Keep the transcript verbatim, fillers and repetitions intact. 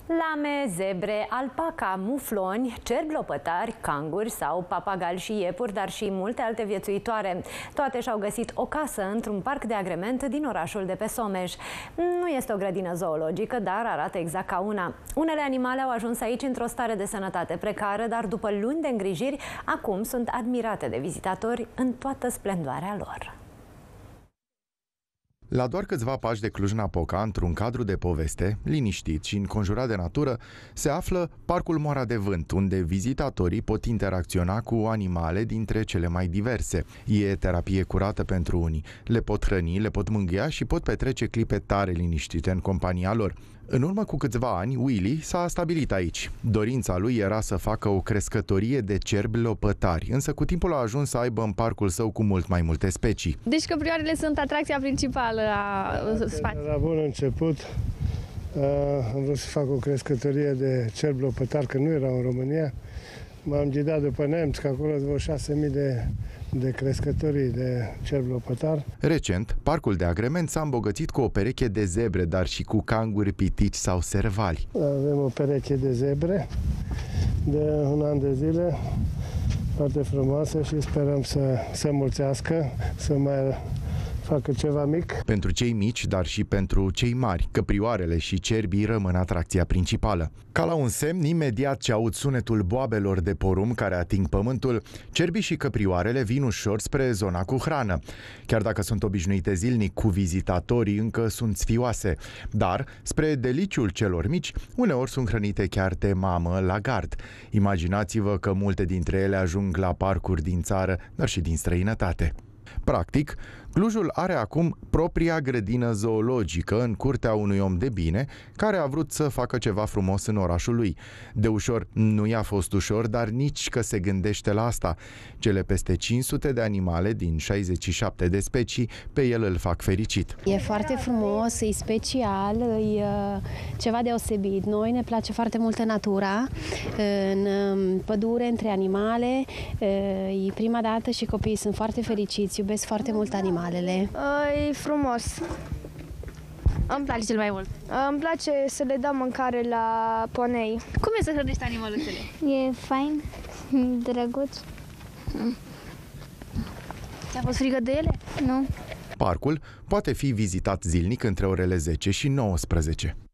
Lame, zebre, alpaca, mufloni, cerbi lopătari, canguri sau papagali și iepuri, dar și multe alte viețuitoare. Toate și-au găsit o casă într-un parc de agrement din orașul de pe Someș. Nu este o grădină zoologică, dar arată exact ca una. Unele animale au ajuns aici într-o stare de sănătate precară, dar după luni de îngrijiri, acum sunt admirate de vizitatori în toată splendoarea lor. La doar câțiva pași de Cluj-Napoca, într-un cadru de poveste, liniștit și înconjurat de natură, se află Parcul Moara de Vânt, unde vizitatorii pot interacționa cu animale dintre cele mai diverse. E terapie curată pentru unii. Le pot hrăni, le pot mângâia și pot petrece clipe tare liniștite în compania lor. În urmă cu câțiva ani, Willy s-a stabilit aici. Dorința lui era să facă o crescătorie de cerbi lopătari, însă cu timpul a ajuns să aibă în parcul său cu mult mai multe specii. Deci căprioarele sunt atracția principală a spațiului. La bun început am vrut să fac o crescătorie de cerbi lopătari, că nu erau în România. M-am ghidat după nemți, că acolo sunt vreo șase mii de, de crescătorii de cerbi lopătari. Recent, parcul de agrement s-a îmbogățit cu o pereche de zebre, dar și cu canguri, pitici sau servali. Avem o pereche de zebre de un an de zile, foarte frumoasă, și sperăm să se mulțească, să mai facă ceva mic. Pentru cei mici, dar și pentru cei mari, căprioarele și cerbii rămân atracția principală. Ca la un semn, imediat ce aud sunetul boabelor de porumb care ating pământul, cerbii și căprioarele vin ușor spre zona cu hrană. Chiar dacă sunt obișnuite zilnic cu vizitatorii, încă sunt sfioase. Dar, spre deliciul celor mici, uneori sunt hrănite chiar de mamă la gard. Imaginați-vă că multe dintre ele ajung la parcuri din țară, dar și din străinătate. Practic, Clujul are acum propria grădină zoologică în curtea unui om de bine care a vrut să facă ceva frumos în orașul lui. De ușor nu i-a fost ușor, dar nici că se gândește la asta. Cele peste cinci sute de animale din șaizeci și șapte de specii pe el îl fac fericit. E foarte frumos, e special, e ceva deosebit. Noi ne place foarte mult natura, în pădure, între animale. E prima dată și copiii sunt foarte fericiți, iubesc foarte mult animalele. E frumos. Îmi place cel mai mult. Îmi place să le dau mâncare la ponei. Cum e să hrănești animăluțele? E fain, drăguț. Ți-a fost frică de ele? Nu. Parcul poate fi vizitat zilnic între orele zece și nouăsprezece.